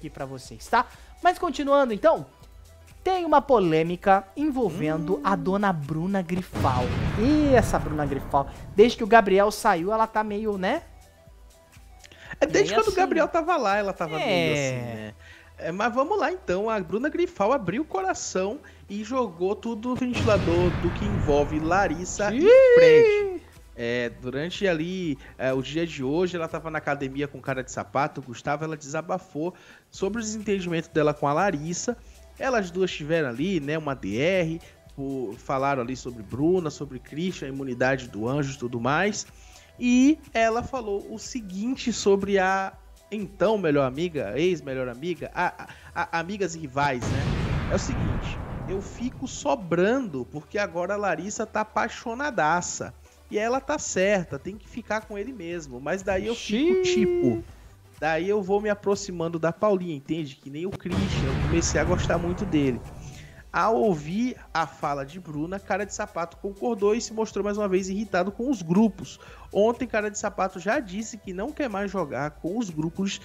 aqui pra vocês, tá? Mas continuando, então, tem uma polêmica envolvendo a dona Bruna Grifal. E essa Bruna Grifal, desde que o Gabriel saiu, ela tá meio, né? Desde quando assim, o Gabriel tava lá, ela tava meio assim, né? Mas vamos lá então, a Bruna Grifal abriu o coração e jogou tudo no ventilador do que envolve Larissa e Fred. Durante ali o dia de hoje, ela tava na academia com cara de sapato, o Gustavo, ela desabafou sobre o desentendimento dela com a Larissa. Elas duas tiveram ali, né, uma DR, falaram ali sobre Bruna, sobre Christian, a imunidade do anjo e tudo mais. E ela falou o seguinte sobre a então melhor amiga, ex-melhor amiga, amigas rivais, né? É o seguinte, eu fico sobrando porque agora a Larissa tá apaixonadaça. E ela tá certa, tem que ficar com ele mesmo. Mas daí eu fico tipo... Daí eu vou me aproximando da Paulinha, entende? Que nem o Christian, eu comecei a gostar muito dele. Ao ouvir a fala de Bruna, Cara de Sapato concordou e se mostrou mais uma vez irritado com os grupos. Ontem, Cara de Sapato já disse que não quer mais jogar com os grupos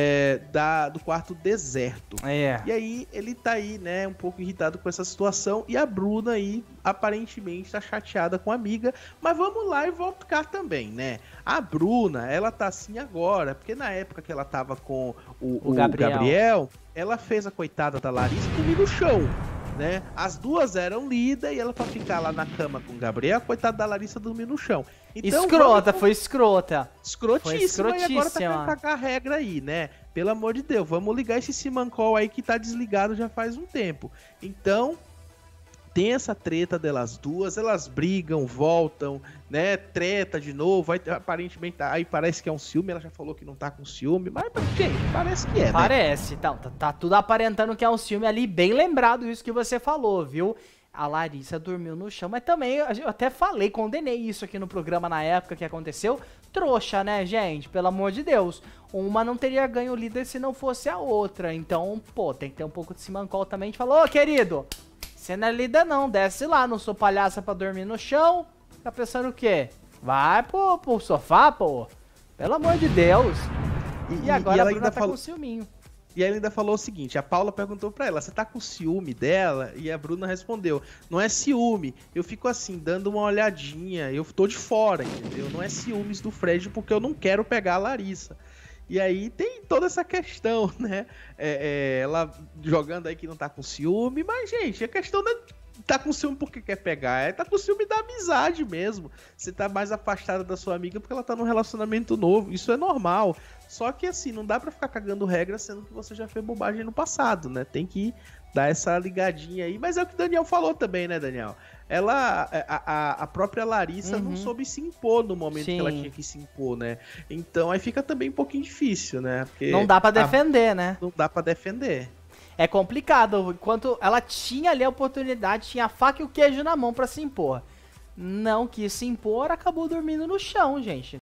do quarto deserto. E aí, ele tá aí, né, um pouco irritado com essa situação. E a Bruna aí, aparentemente, tá chateada com a amiga. Mas vamos lá e vamos ficar também, né? A Bruna, ela tá assim agora, porque na época que ela tava com o Gabriel, ela fez a coitada da Larissa dormir no chão. Né? As duas eram líder e ela pra ficar lá na cama com o Gabriel, coitada da Larissa dormir no chão. Então, foi escrota. Escrotíssima, e agora tá querendo cagar a regra aí, né? Pelo amor de Deus, vamos ligar esse Simancol aí que tá desligado já faz um tempo. Então, tem essa treta delas duas, elas brigam, voltam, né? Treta de novo, aí, aparentemente aí parece que é um ciúme, ela já falou que não tá com ciúme, mas gente, parece que é, parece, né? Tá tudo aparentando que é um ciúme ali, bem lembrado isso que você falou, viu? A Larissa dormiu no chão, mas também, eu até falei, condenei isso aqui no programa na época que aconteceu. Trouxa, né, gente? Pelo amor de Deus. Uma não teria ganho o líder se não fosse a outra. Então, pô, tem que ter um pouco de simancol também. A gente falou, ô, querido, você não é líder não, desce lá, não sou palhaça pra dormir no chão. Tá pensando o quê? Vai pro sofá, pô. Pelo amor de Deus. E agora ela ainda tá com ciúminho. E ela ainda falou o seguinte, a Paula perguntou pra ela, você tá com ciúme dela? E a Bruna respondeu, não é ciúme, eu fico assim, dando uma olhadinha, eu tô de fora, entendeu? Não é ciúmes do Fred porque eu não quero pegar a Larissa. E aí tem toda essa questão, né? Ela jogando aí que não tá com ciúme, mas, gente, a questão não é tá com ciúme porque quer pegar, tá com ciúme da amizade mesmo. Você tá mais afastada da sua amiga porque ela tá num relacionamento novo, isso é normal. Só que assim, não dá pra ficar cagando regra sendo que você já fez bobagem no passado, né? Tem que dar essa ligadinha aí. Mas é o que o Daniel falou também, né, Daniel? A própria Larissa não soube se impor no momento que ela tinha que se impor, né? Então aí fica também um pouquinho difícil, né? Porque não dá pra defender, né? Não dá pra defender. É complicado, enquanto ela tinha ali a oportunidade, tinha a faca e o queijo na mão pra se impor. Não quis se impor, acabou dormindo no chão, gente.